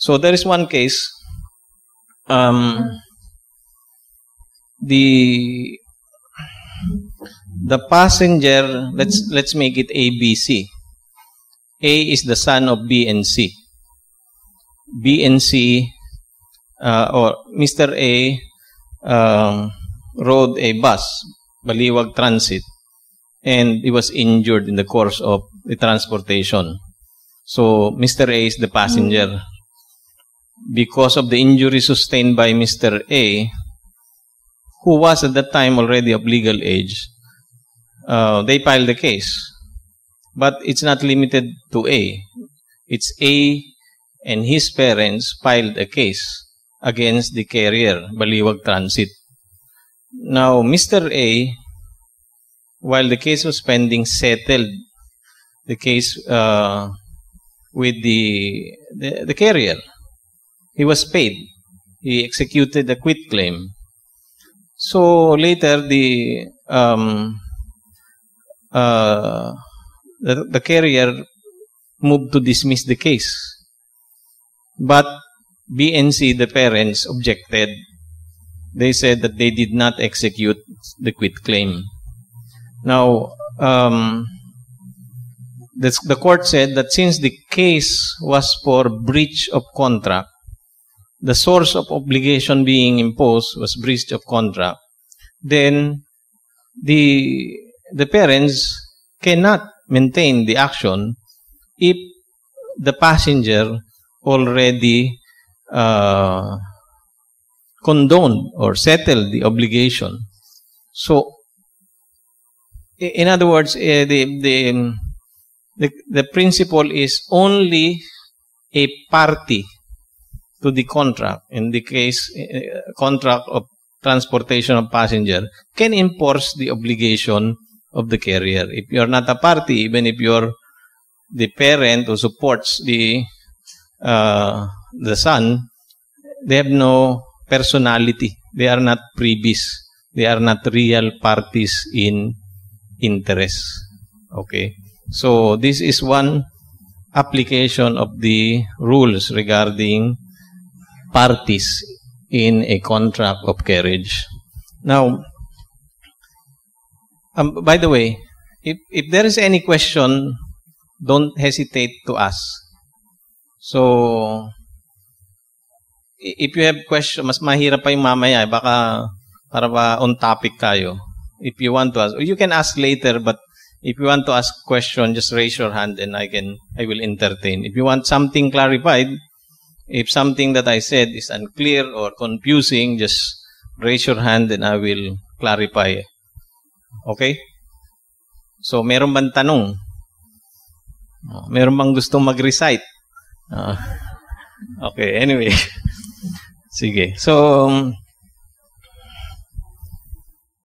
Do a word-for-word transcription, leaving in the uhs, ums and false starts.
So there is one case. Um, the the passenger, let's let's make it A, B, C. A is the son of B and C. B and C, uh, or Mister A um, rode a bus, Baliwag Transit, and he was injured in the course of the transportation. So Mister A is the passenger. Because of the injury sustained by Mister A, who was at that time already of legal age, uh, they filed the case. But it's not limited to A. It's A and his parents filed a case against the carrier, Baliwag Transit. Now, Mister A, while the case was pending, settled the case uh, with the, the, the carrier. He was paid. He executed a quit claim. So later, the um, uh, the, the carrier moved to dismiss the case. But B and C, the parents, objected. They said that they did not execute the quit claim. Now, um, the, the court said that since the case was for breach of contract, the source of obligation being imposed was breach of contract, then the, the parents cannot maintain the action if the passenger already uh, condoned or settled the obligation. So, in other words, uh, the, the, the, the principle is only a party to the contract, in the case, uh, contract of transportation of passenger, can enforce the obligation of the carrier. If you're not a party, even if you're the parent who supports the uh, the son, they have no personality. They are not previous. They are not real parties in interest. Okay. So this is one application of the rules regarding parties in a contract of carriage. Now, um, by the way, if, if there is any question, don't hesitate to ask. So, if you have question, mas mahirap pa yung mamaya, baka para ba on topic tayo. If you want to ask, you can ask later, but if you want to ask question, just raise your hand and I can, I will entertain. If you want something clarified, if something that I said is unclear or confusing, just raise your hand and I will clarify. Okay? So, meron bang tanong? Meron bang gusto mag-recite? Uh, okay, anyway. Sige. So,